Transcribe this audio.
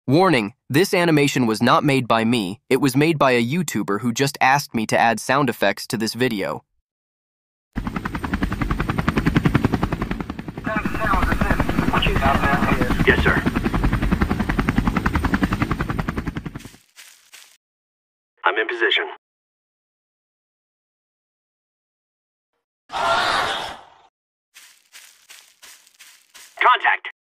Warning, this animation was not made by me, it was made by a YouTuber who just asked me to add sound effects to this video. Yes, sir. I'm in position. Contact!